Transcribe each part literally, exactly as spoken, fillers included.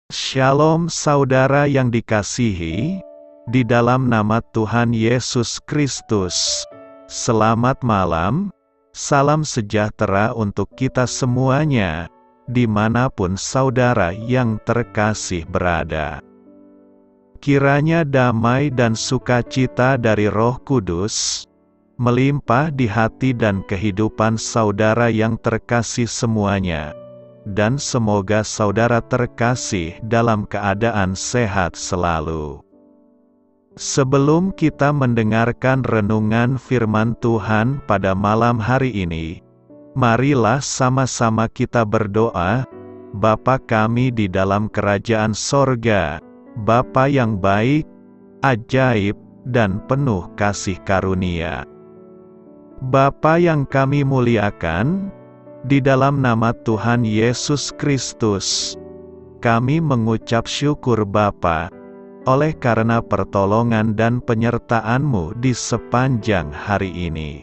Shalom saudara yang dikasihi, di dalam nama Tuhan Yesus Kristus. Selamat malam, salam sejahtera untuk kita semuanya, dimanapun saudara yang terkasih berada. Kiranya damai dan sukacita dari Roh Kudus melimpah di hati dan kehidupan saudara yang terkasih semuanya. Dan semoga saudara terkasih dalam keadaan sehat selalu. Sebelum kita mendengarkan renungan firman Tuhan pada malam hari ini, marilah sama-sama kita berdoa. Bapa kami di dalam kerajaan sorga, Bapa yang baik, ajaib, dan penuh kasih karunia. Bapa yang kami muliakan, di dalam nama Tuhan Yesus Kristus, kami mengucap syukur Bapa, oleh karena pertolongan dan penyertaan-Mu di sepanjang hari ini.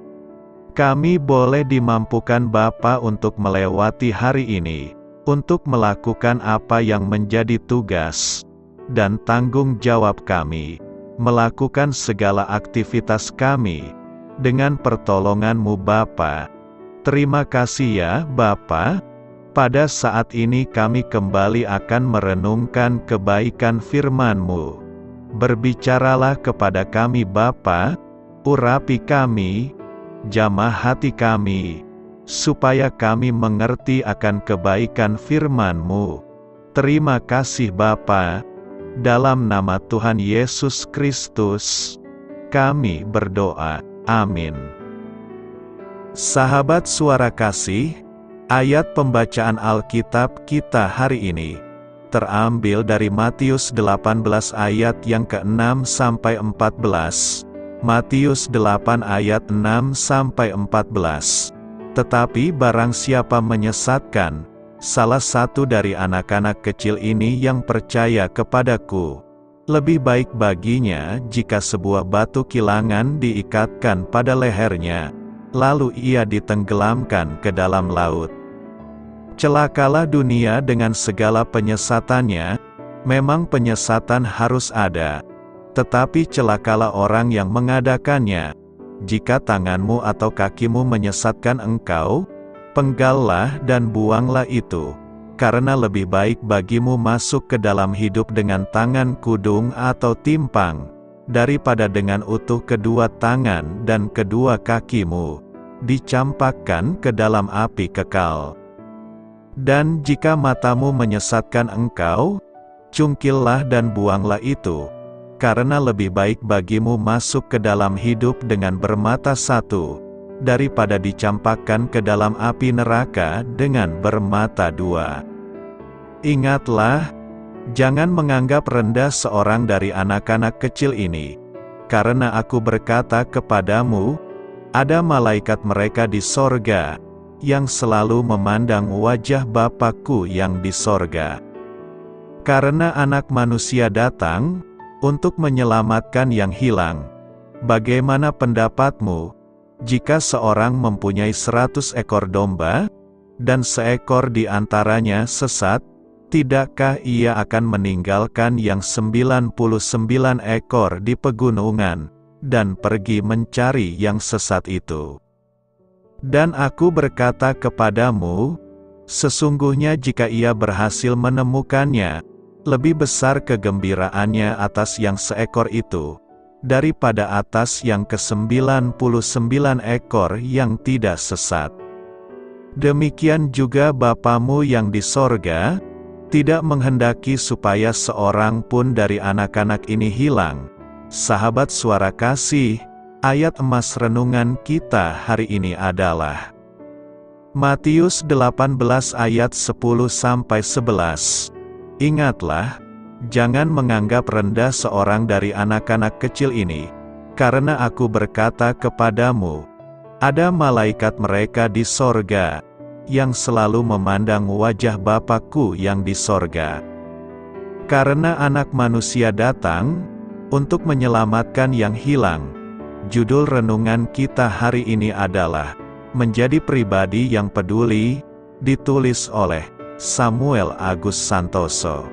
Kami boleh dimampukan Bapa untuk melewati hari ini, untuk melakukan apa yang menjadi tugas dan tanggung jawab kami, melakukan segala aktivitas kami, dengan pertolongan-Mu Bapa. Terima kasih ya Bapa. Pada saat ini kami kembali akan merenungkan kebaikan firman-Mu. Berbicaralah kepada kami Bapa, urapi kami, jamah hati kami, supaya kami mengerti akan kebaikan firman-Mu. Terima kasih Bapa. Dalam nama Tuhan Yesus Kristus, kami berdoa. Amin. Sahabat suara kasih, ayat pembacaan Alkitab kita hari ini terambil dari Matius delapan belas ayat yang keenam sampai empat belas. Matius delapan ayat enam sampai empat belas. Tetapi barang siapa menyesatkan salah satu dari anak-anak kecil ini yang percaya kepadaku, lebih baik baginya jika sebuah batu kilangan diikatkan pada lehernya, lalu ia ditenggelamkan ke dalam laut. Celakalah dunia dengan segala penyesatannya. Memang penyesatan harus ada, tetapi celakalah orang yang mengadakannya. Jika tanganmu atau kakimu menyesatkan engkau, penggallah dan buanglah itu, karena lebih baik bagimu masuk ke dalam hidup dengan tangan kudung atau timpang, daripada dengan utuh kedua tangan dan kedua kakimu dicampakkan ke dalam api kekal. Dan jika matamu menyesatkan engkau, cungkillah dan buanglah itu, karena lebih baik bagimu masuk ke dalam hidup dengan bermata satu, daripada dicampakkan ke dalam api neraka dengan bermata dua. Ingatlah, jangan menganggap rendah seorang dari anak-anak kecil ini, karena aku berkata kepadamu, ada malaikat mereka di sorga, yang selalu memandang wajah Bapa-Ku yang di sorga. Karena anak manusia datang, untuk menyelamatkan yang hilang. Bagaimana pendapatmu, jika seorang mempunyai seratus ekor domba, dan seekor di antaranya sesat, tidakkah ia akan meninggalkan yang sembilan puluh sembilan ekor di pegunungan, dan pergi mencari yang sesat itu? Dan aku berkata kepadamu, sesungguhnya jika ia berhasil menemukannya, lebih besar kegembiraannya atas yang seekor itu, daripada atas yang ke sembilan puluh sembilan ekor yang tidak sesat. Demikian juga Bapamu yang di sorga, tidak menghendaki supaya seorang pun dari anak-anak ini hilang. Sahabat suara kasih, ayat emas renungan kita hari ini adalah Matius delapan belas ayat sepuluh sampai sebelas. Ingatlah, jangan menganggap rendah seorang dari anak-anak kecil ini, karena aku berkata kepadamu, ada malaikat mereka di sorga, yang selalu memandang wajah Bapa-Ku yang di sorga. Karena anak manusia datang, untuk menyelamatkan yang hilang. Judul renungan kita hari ini adalah, menjadi pribadi yang peduli, ditulis oleh Samuel Agus Santoso.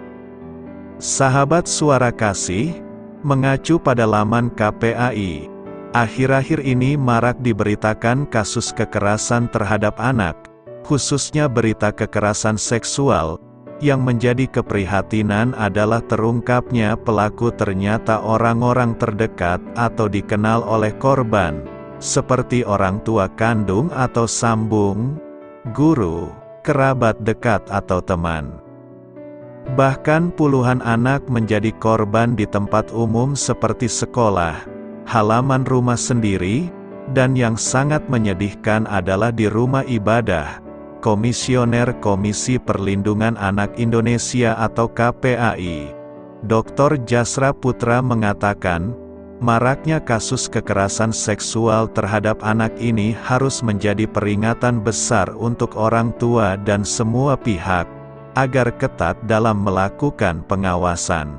Sahabat Suara Kasih, mengacu pada laman K P A I, akhir-akhir ini marak diberitakan kasus kekerasan terhadap anak, khususnya berita kekerasan seksual. Yang menjadi keprihatinan adalah terungkapnya pelaku ternyata orang-orang terdekat atau dikenal oleh korban, seperti orang tua kandung atau sambung, guru, kerabat dekat atau teman. Bahkan puluhan anak menjadi korban di tempat umum seperti sekolah, halaman rumah sendiri, dan yang sangat menyedihkan adalah di rumah ibadah. Komisioner Komisi Perlindungan Anak Indonesia atau K P A I, Doktor Jasra Putra mengatakan, maraknya kasus kekerasan seksual terhadap anak ini harus menjadi peringatan besar untuk orang tua dan semua pihak, agar ketat dalam melakukan pengawasan.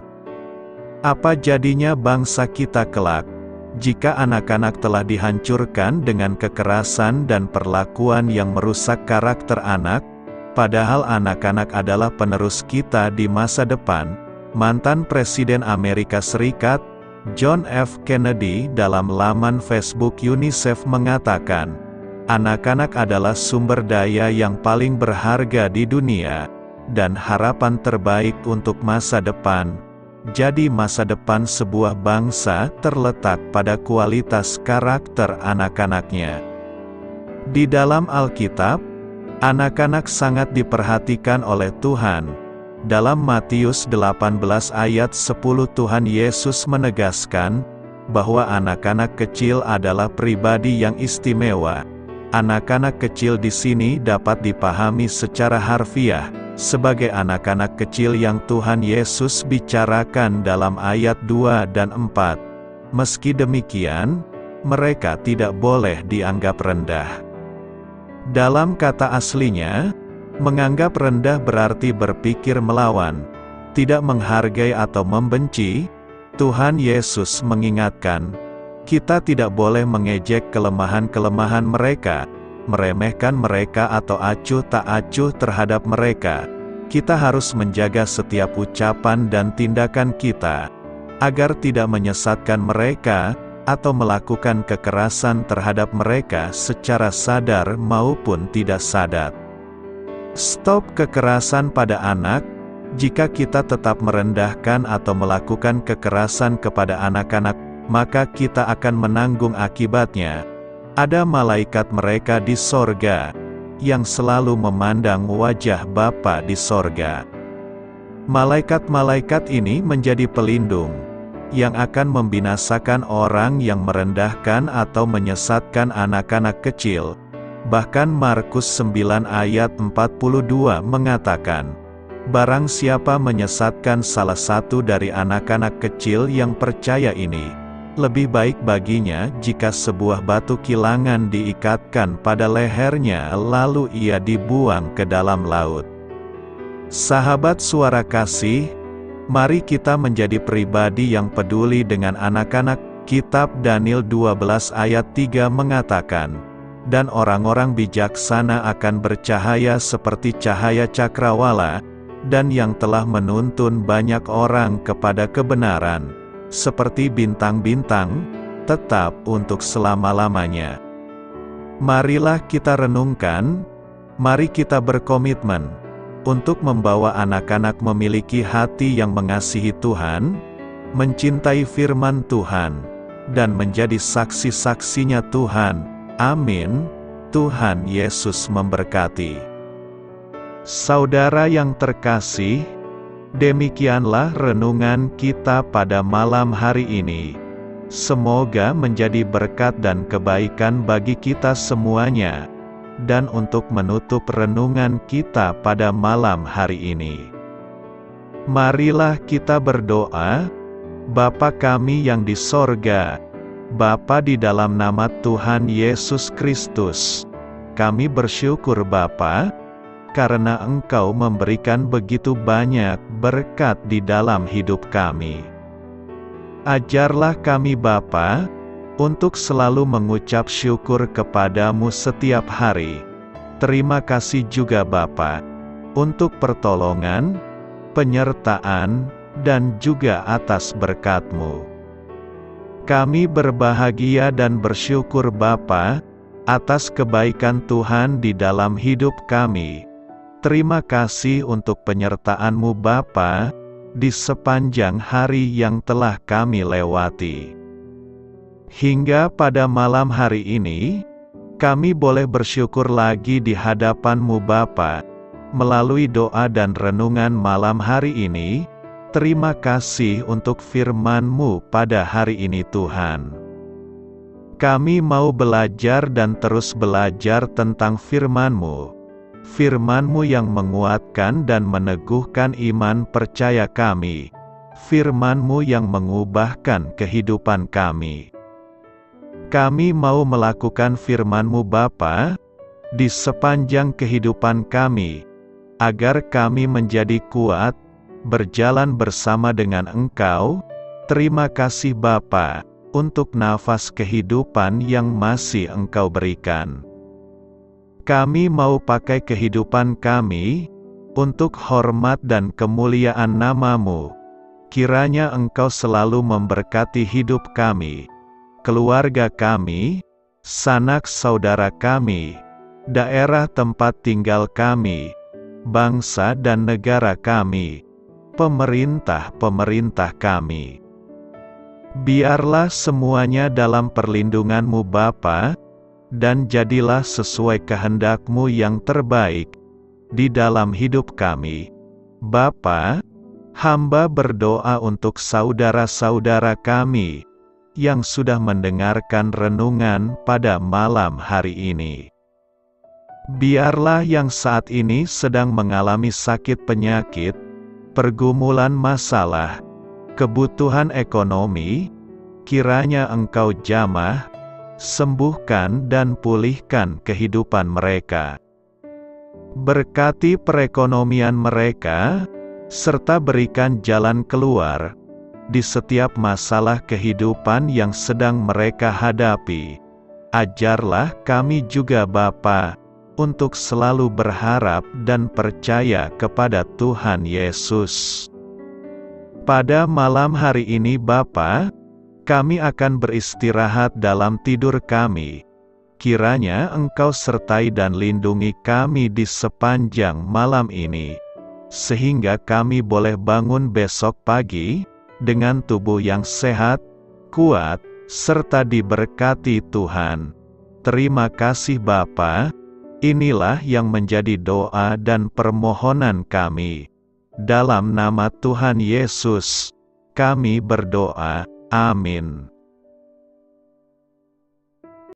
Apa jadinya bangsa kita kelak, jika anak-anak telah dihancurkan dengan kekerasan dan perlakuan yang merusak karakter anak, padahal anak-anak adalah penerus kita di masa depan? Mantan Presiden Amerika Serikat, John F. Kennedy dalam laman Facebook UNICEF mengatakan, anak-anak adalah sumber daya yang paling berharga di dunia, dan harapan terbaik untuk masa depan. Jadi masa depan sebuah bangsa terletak pada kualitas karakter anak-anaknya. Di dalam Alkitab, anak-anak sangat diperhatikan oleh Tuhan. Dalam Matius delapan belas ayat sepuluh Tuhan Yesus menegaskan, bahwa anak-anak kecil adalah pribadi yang istimewa. Anak-anak kecil di sini dapat dipahami secara harfiah, sebagai anak-anak kecil yang Tuhan Yesus bicarakan dalam ayat dua dan empat. Meski demikian, mereka tidak boleh dianggap rendah. Dalam kata aslinya, menganggap rendah berarti berpikir melawan, tidak menghargai atau membenci. Tuhan Yesus mengingatkan, kita tidak boleh mengejek kelemahan-kelemahan mereka, meremehkan mereka atau acuh tak acuh terhadap mereka. Kita harus menjaga setiap ucapan dan tindakan kita, agar tidak menyesatkan mereka, atau melakukan kekerasan terhadap mereka secara sadar maupun tidak sadar. Stop kekerasan pada anak. Jika kita tetap merendahkan atau melakukan kekerasan kepada anak-anak, maka kita akan menanggung akibatnya. Ada malaikat mereka di sorga, yang selalu memandang wajah Bapa di sorga. Malaikat-malaikat ini menjadi pelindung, yang akan membinasakan orang yang merendahkan atau menyesatkan anak-anak kecil. Bahkan Markus sembilan ayat empat puluh dua mengatakan, barang siapa menyesatkan salah satu dari anak-anak kecil yang percaya ini, lebih baik baginya jika sebuah batu kilangan diikatkan pada lehernya lalu ia dibuang ke dalam laut. Sahabat Suara Kasih, mari kita menjadi pribadi yang peduli dengan anak-anak. Kitab Daniel dua belas ayat tiga mengatakan, dan orang-orang bijaksana akan bercahaya seperti cahaya cakrawala, dan yang telah menuntun banyak orang kepada kebenaran, seperti bintang-bintang, tetap untuk selama-lamanya. Marilah kita renungkan, mari kita berkomitmen, untuk membawa anak-anak memiliki hati yang mengasihi Tuhan, mencintai firman Tuhan, dan menjadi saksi-saksinya Tuhan. Amin. Tuhan Yesus memberkati. Saudara yang terkasih, demikianlah renungan kita pada malam hari ini. Semoga menjadi berkat dan kebaikan bagi kita semuanya. Dan untuk menutup renungan kita pada malam hari ini, marilah kita berdoa. Bapa kami yang di sorga, Bapa di dalam nama Tuhan Yesus Kristus, kami bersyukur Bapa, karena Engkau memberikan begitu banyak berkat di dalam hidup kami. Ajarlah kami Bapa, untuk selalu mengucap syukur kepadamu setiap hari. Terima kasih juga Bapa, untuk pertolongan, penyertaan, dan juga atas berkat-Mu. Kami berbahagia dan bersyukur Bapa, atas kebaikan Tuhan di dalam hidup kami. Terima kasih untuk penyertaan-Mu Bapa, di sepanjang hari yang telah kami lewati. Hingga pada malam hari ini, kami boleh bersyukur lagi di hadapan-Mu Bapa, melalui doa dan renungan malam hari ini. Terima kasih untuk firman-Mu pada hari ini Tuhan. Kami mau belajar dan terus belajar tentang firman-Mu. Firman-Mu yang menguatkan dan meneguhkan iman percaya kami. Firman-Mu yang mengubahkan kehidupan kami. Kami mau melakukan firman-Mu Bapa, di sepanjang kehidupan kami, agar kami menjadi kuat, berjalan bersama dengan Engkau. Terima kasih Bapa, untuk nafas kehidupan yang masih Engkau berikan. Kami mau pakai kehidupan kami, untuk hormat dan kemuliaan nama-Mu. Kiranya Engkau selalu memberkati hidup kami, keluarga kami, sanak saudara kami, daerah tempat tinggal kami, bangsa dan negara kami, pemerintah-pemerintah kami. Biarlah semuanya dalam perlindungan-Mu Bapa, dan jadilah sesuai kehendak-Mu yang terbaik, di dalam hidup kami. Bapa, hamba berdoa untuk saudara-saudara kami, yang sudah mendengarkan renungan pada malam hari ini. Biarlah yang saat ini sedang mengalami sakit penyakit, pergumulan masalah, kebutuhan ekonomi, kiranya Engkau jamah, sembuhkan dan pulihkan kehidupan mereka. Berkati perekonomian mereka, serta berikan jalan keluar di setiap masalah kehidupan yang sedang mereka hadapi. Ajarlah kami juga Bapa, untuk selalu berharap dan percaya kepada Tuhan Yesus. Pada malam hari ini Bapa, kami akan beristirahat dalam tidur kami. Kiranya Engkau sertai dan lindungi kami di sepanjang malam ini, sehingga kami boleh bangun besok pagi, dengan tubuh yang sehat, kuat, serta diberkati Tuhan. Terima kasih Bapa. Inilah yang menjadi doa dan permohonan kami. Dalam nama Tuhan Yesus, kami berdoa. Amin.